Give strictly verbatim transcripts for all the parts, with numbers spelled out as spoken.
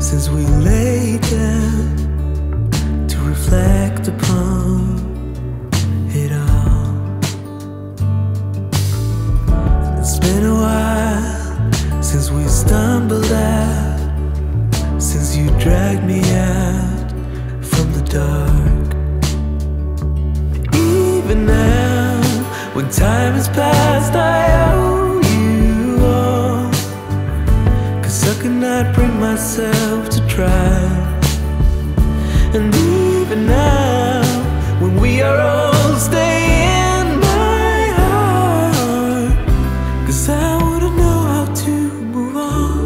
since we lay down to reflect upon it all. It's been a while since we stumbled out, since you dragged me out from the dark. Even now, when time has passed, I owe you all, 'cause I could not bring myself to try. And even now, when we are old, stay in my heart, 'cause I wouldn't know how to move on.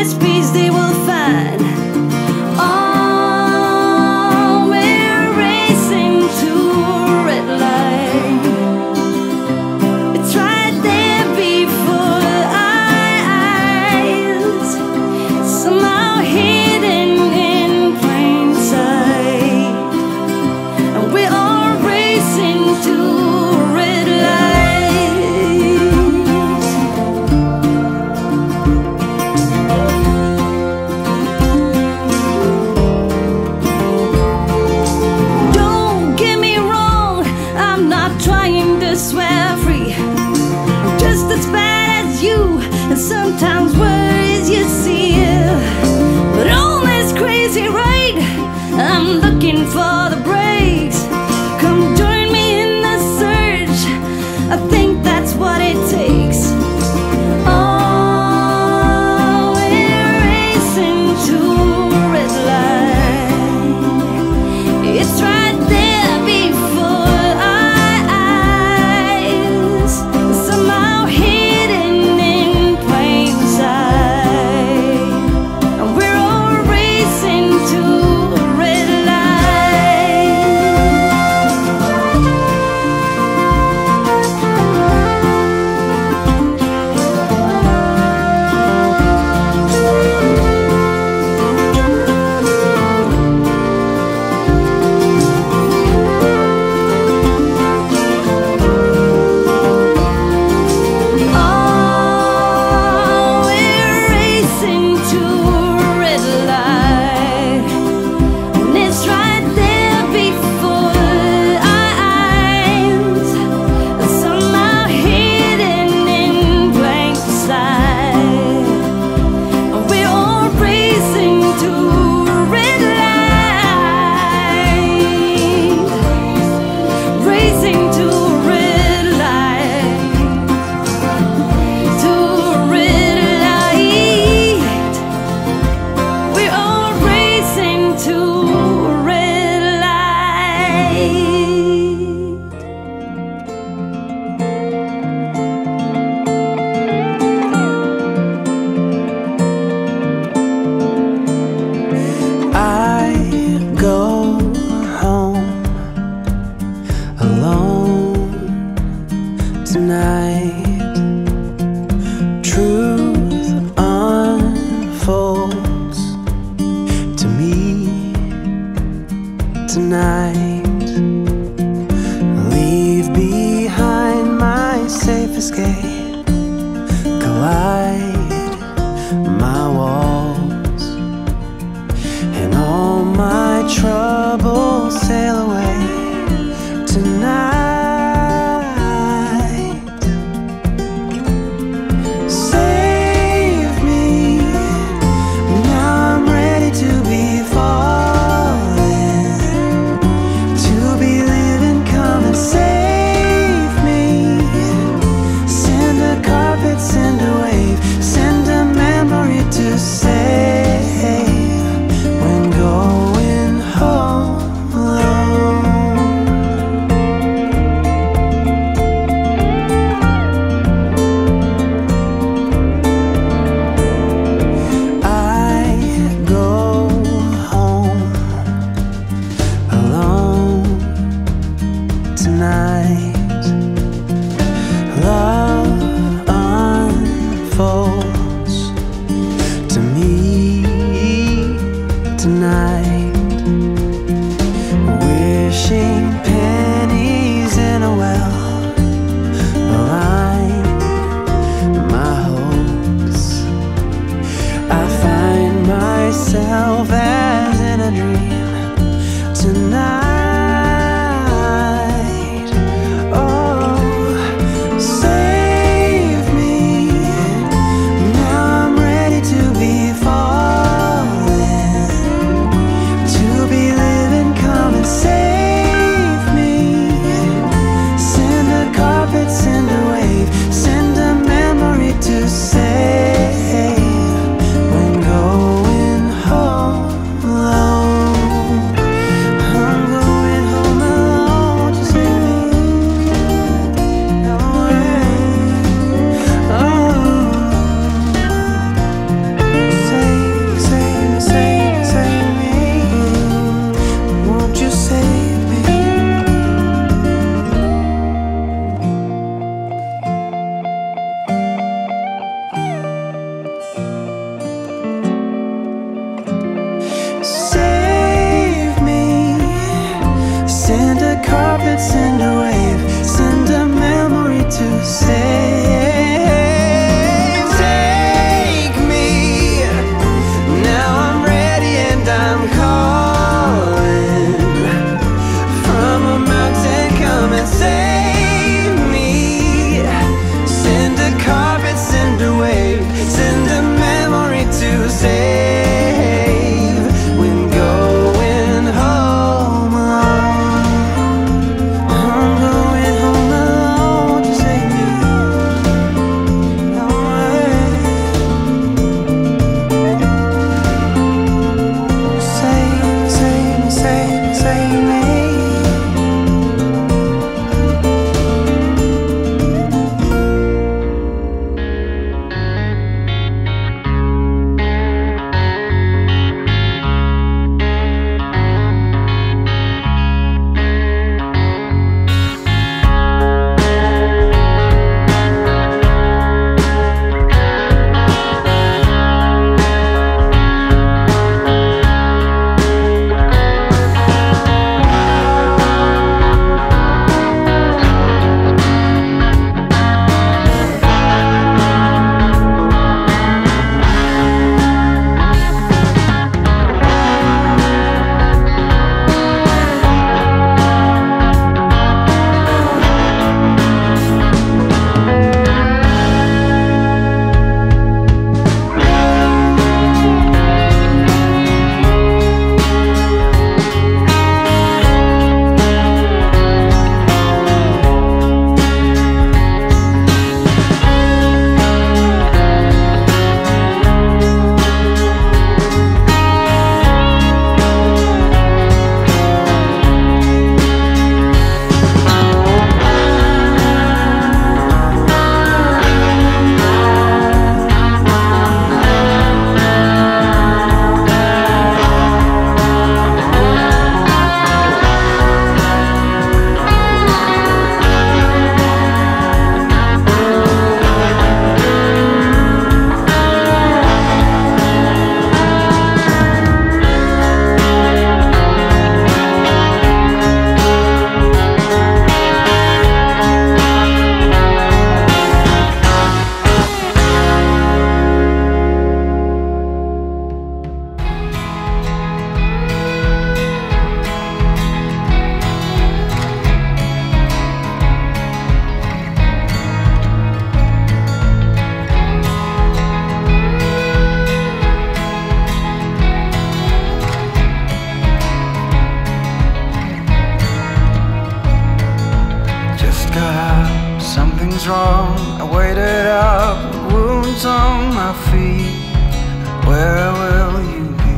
this peace they will find. Oh, we're racing to a red light. It's right there before our eyes, somehow hidden in plain sight. And we're all racing to a red light. Don't get me wrong, I'm not trying to swear free. I'm just as bad as you, and sometimes worse, you see. But all this crazy right, I'm looking for the brakes. Come join me in the search, I think that's what it takes. Oh, we're racing to a red light. It's right there before our eyes, somehow hidden in plain sight. And we're all racing to a red Oh, we're racing to a red light. And it's right there before our eyes, somehow hidden in plain sight. We're all racing to a red light, racing to a red light, to a red light. We're all racing to a red light. I go home alone tonight. Truth unfolds to me tonight. Leave behind my safe escape, collide my walls, and all my troubles sail away tonight. Save me, now I'm ready to be falling, to be living. Come and save me. Send a carpet, send a wave, send a memory to save when going home alone. I go home alone tonight. Love unfolds to me tonight. Wishing pennies in a well align my hopes. I find myself as in a dream tonight. Oh, save me, now I'm ready to be falling, send a wave, send a memory to save. Take me, now I'm ready and I'm calling. From a mountain come and save me. Send a carpet, send a wave, send a memory to save. Wrong. I waited up, wounds on my feet. Where will you be?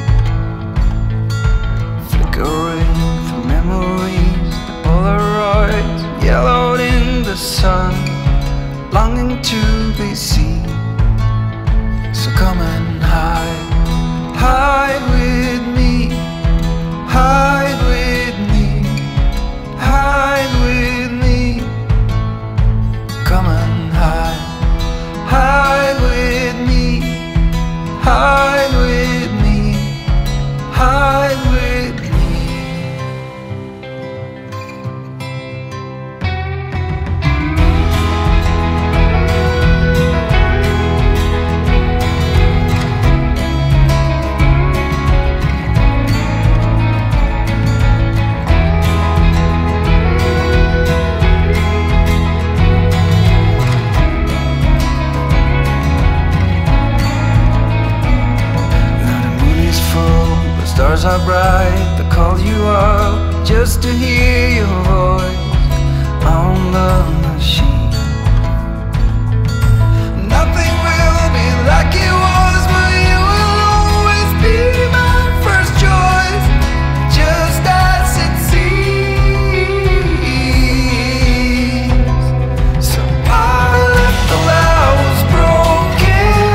Flickering through memories, the Polaroids yellowed in the sun, longing to be seen. So come and hide, hide with me, hide with me, hide with me. Come and hide, hide with me, hide with me, hide with me. Stars are bright, they call you up just to hear your voice on the machine. Nothing will be like it was, but you will always be my first choice, just as it seems. So I left the house broken.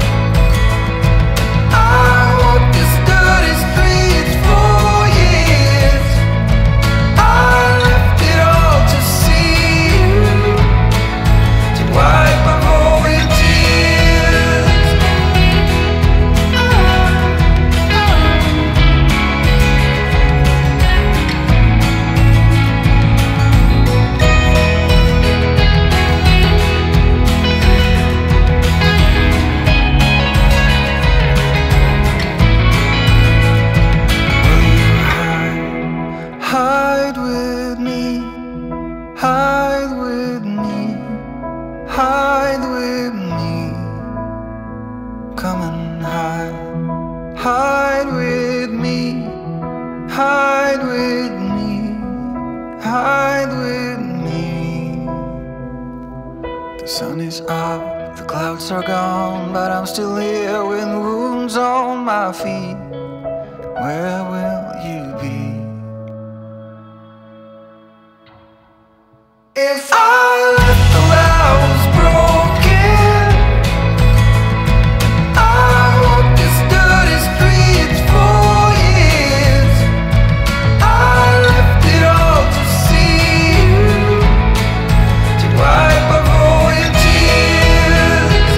I walked this dirty streets for years. I left it all to see you. hide with me, hide with me, hide with me. The sun is up, the clouds are gone, but I'm still here with wounds on my feet. Where will you be? If I left the house broken, I walked these dirty streets for years. I left it all to see you, to wipe off all your tears.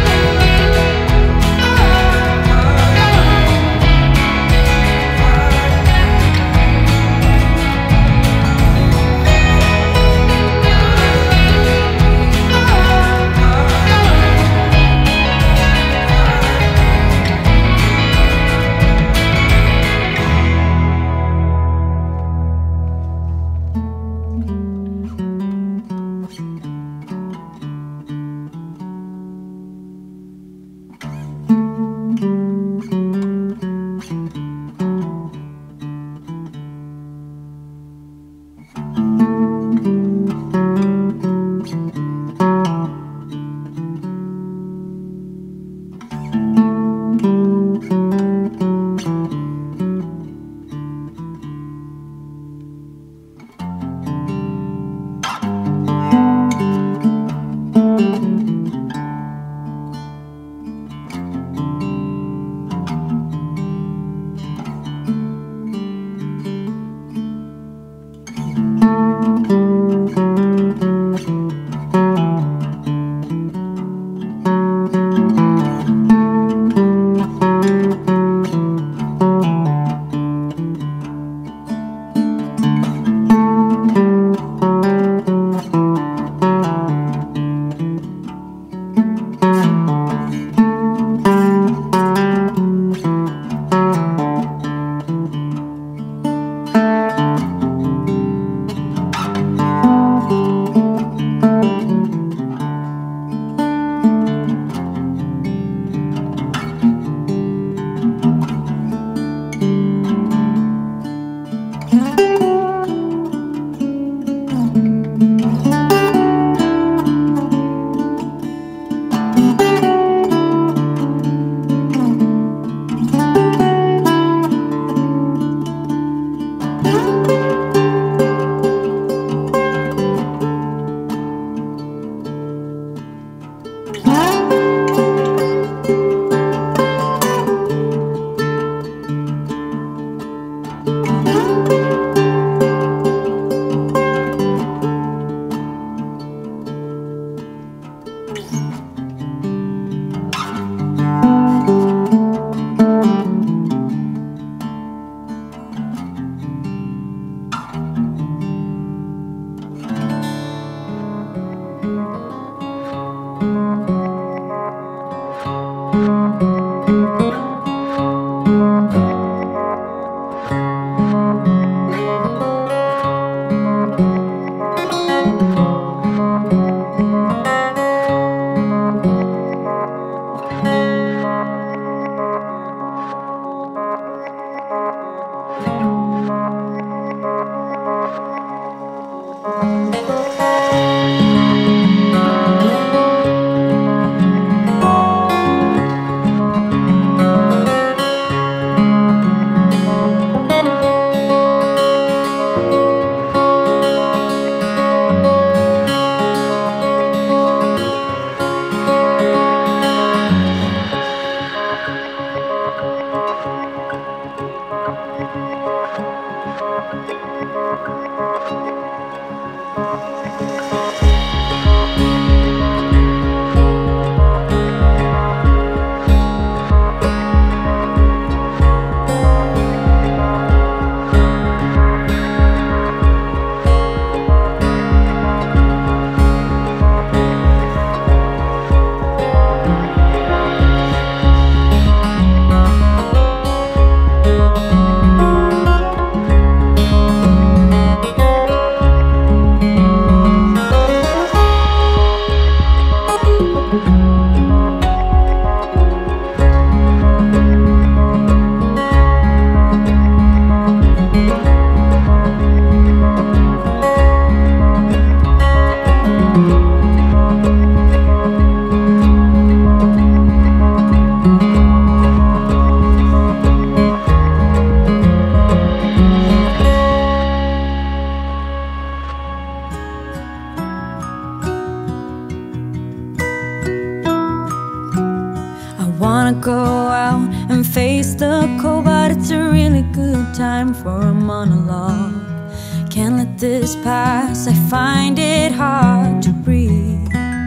a good time for a monologue. Can't let this pass, I find it hard to breathe.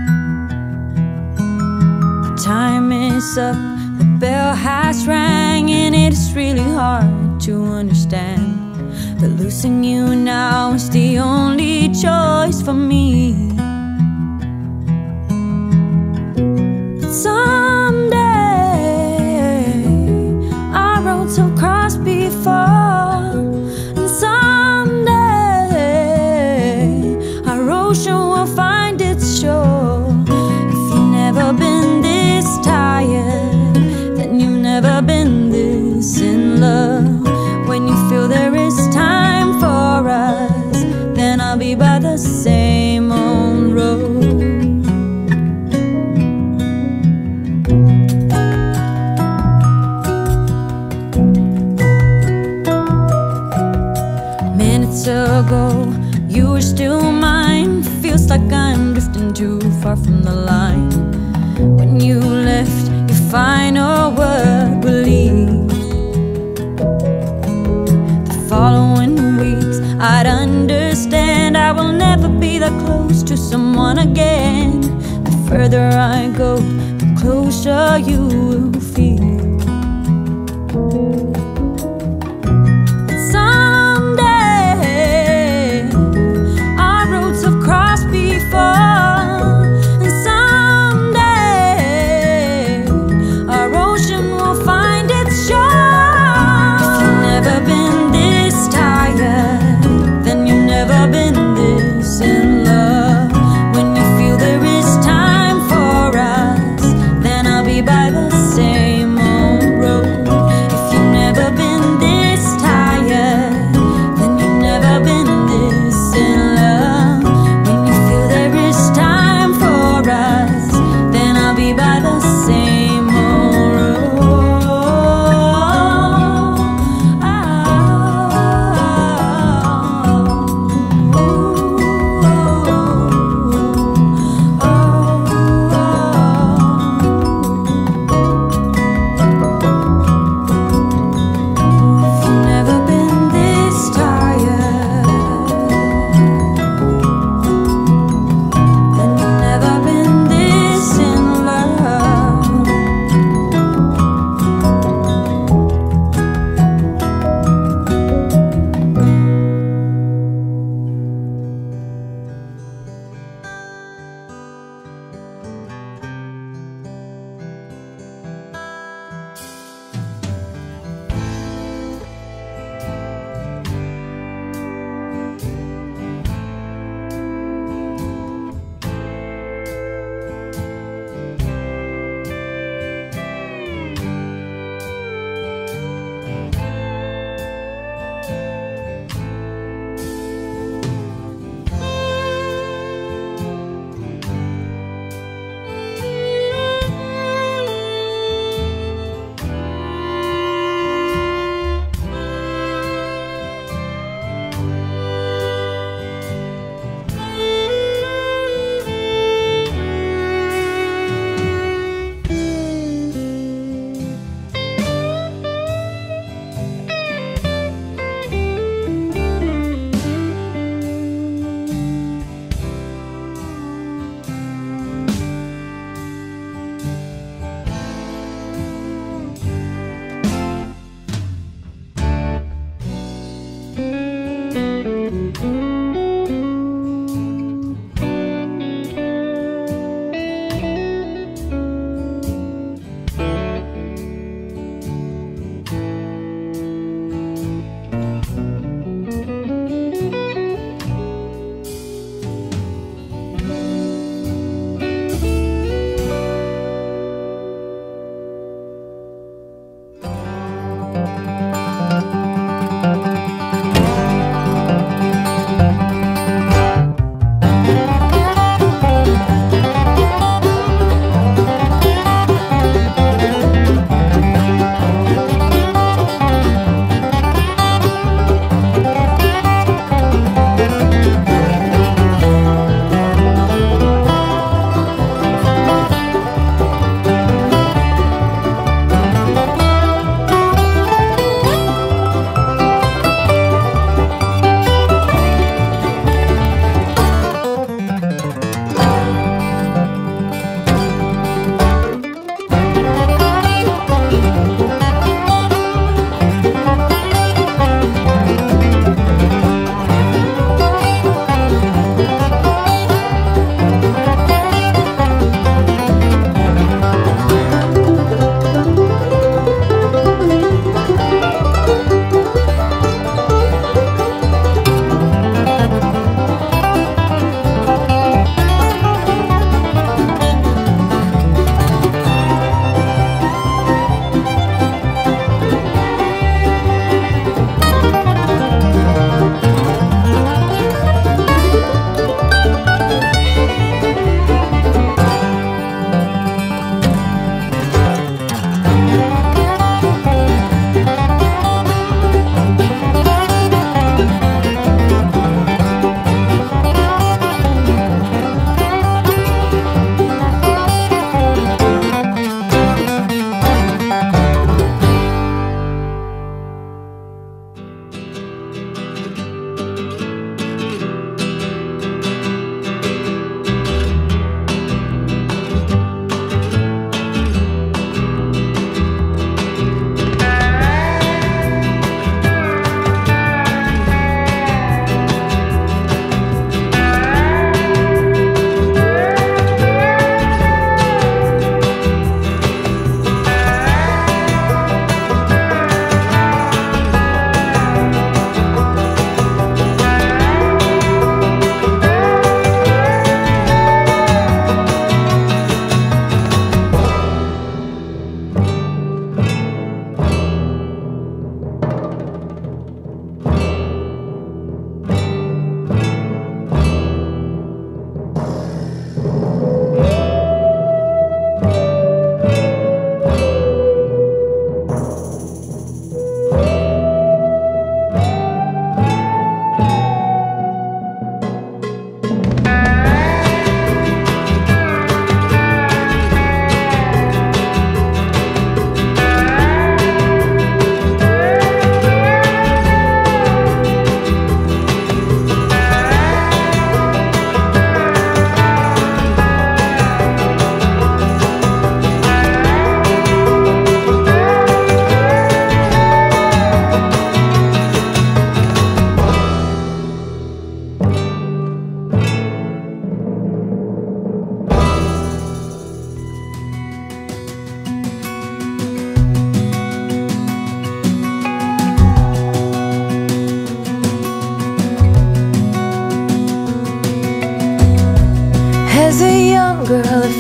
The time is up, the bell has rang, and it's really hard to understand that losing you now is the only choice for me. But someday our roads have crossed before, and someday our ocean will find its shore. If you've never been this tired, then you've never been this in love. When you feel there is time for us, then I'll be by the same old road. Minutes ago, you were still mine. Feels like I'm drifting too far from the line. When you left, your final word will leave. Following weeks, I'd understand I will never be that close to someone again. The further I go, the closer you will feel. Someday our roads have crossed before, and someday our ocean will find its shore. If you've never been then you've never been this in love. When you feel there is time for us, then I'll be by the same old road. If you never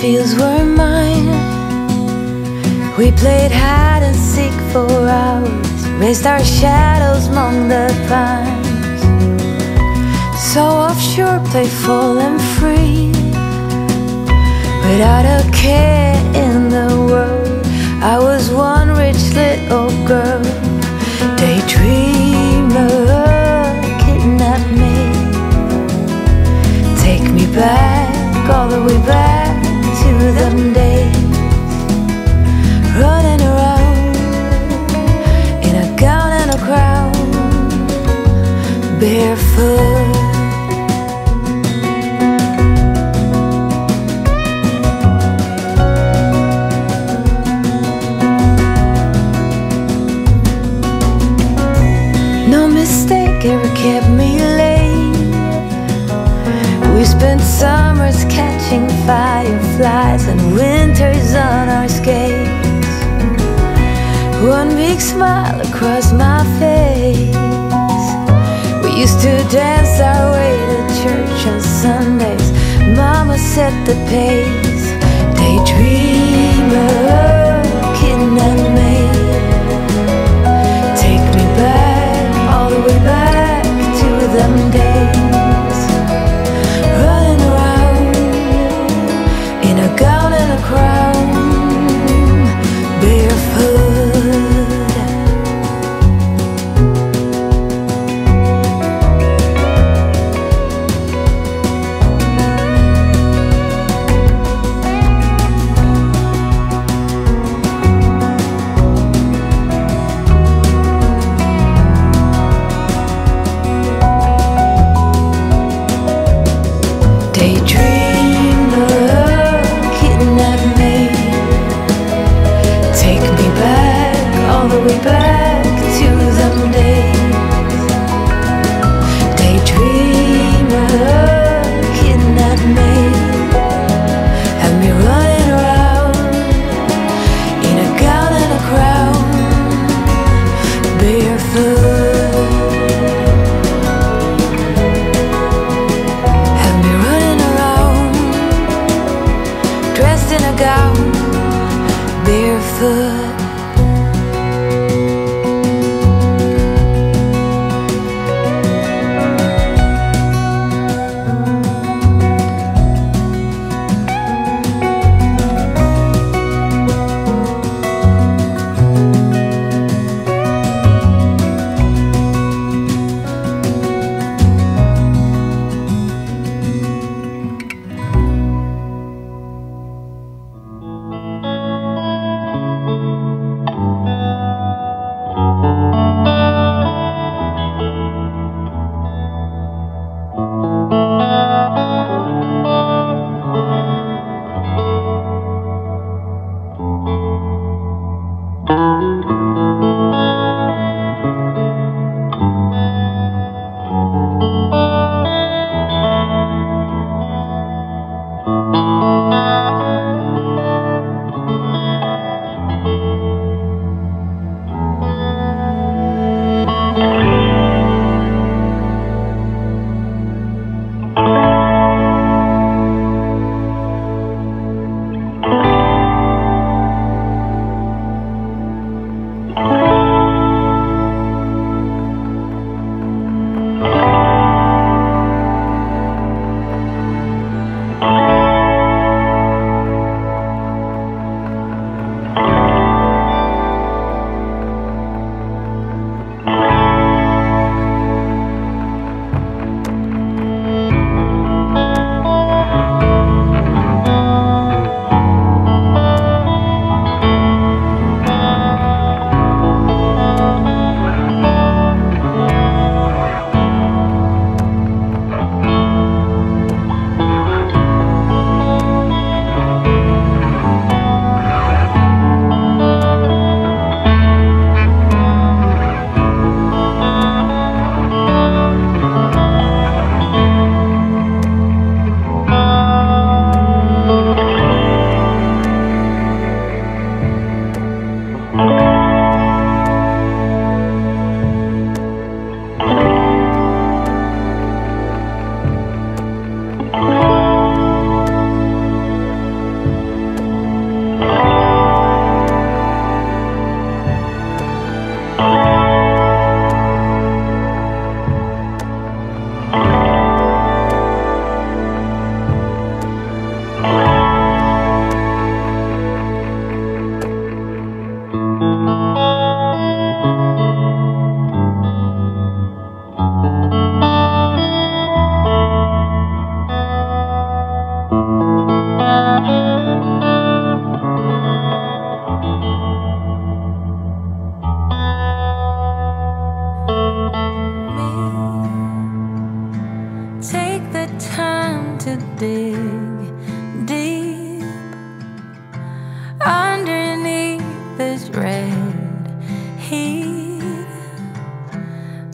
fields were mine. We played hide and seek for hours, raised our shadows among the pines. So offshore, playful and free, without a care in the world. I was one rich little girl, daydreamer, kidnap me, take me back, all the way back to them days, running around in a gown and a crown, barefoot. No mistake ever kept me late. We spent summers catching fireflies and winters on our skates. One big smile across my face. We used to dance our way to church on Sundays. Mama set the pace. Daydreamer, kidnap me, take me back, all the way back to them days, running around in a gown and a crown, barefoot.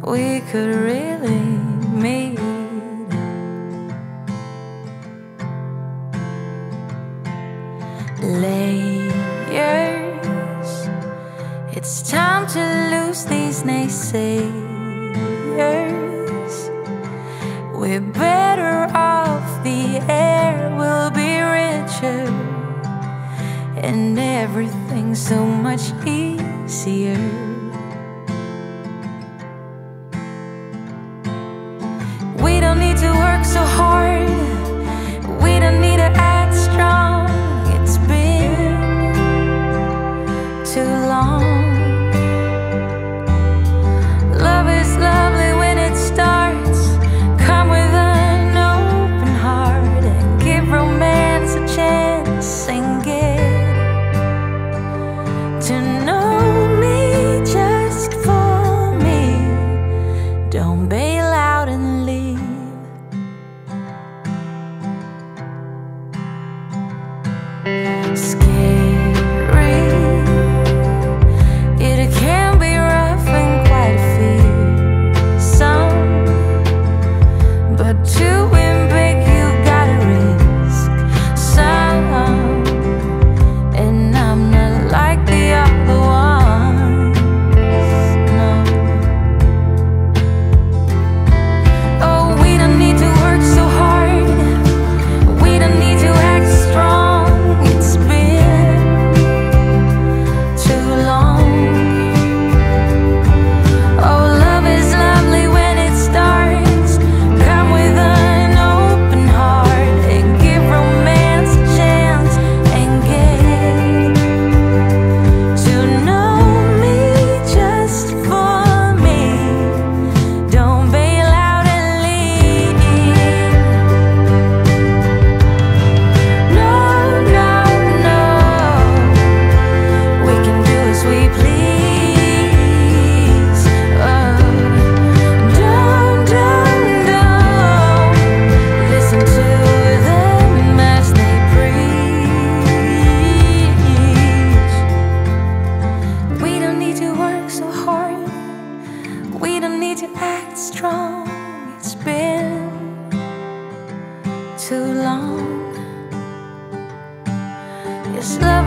we could really meet. Layers, it's time to lose these naysayers. We're better off, the air will be richer, and everything's so much easier. We don't need to work so hard, we don't need to act strong. It's been too long. Love is lovely when it starts. Come with an open heart and give romance a chance, and get to know me just for me. Don't bail out and leave. Scary, it can be rough and quite fearsome, but to win big you gotta risk some, and I'm not like the other ones, no. Oh, we don't need to work so hard, we don't need to act strong. It's been too long. Oh, love is lovely when it starts. Come with an open heart and give romance a chance, and get to know me just for me. Don't bail out and leave. No, no, no, we can do as we please. Oh, don't, don't, don't listen to them as they preach. We don't need to work so hard, we don't need to act strong. It's been too long. Yes, love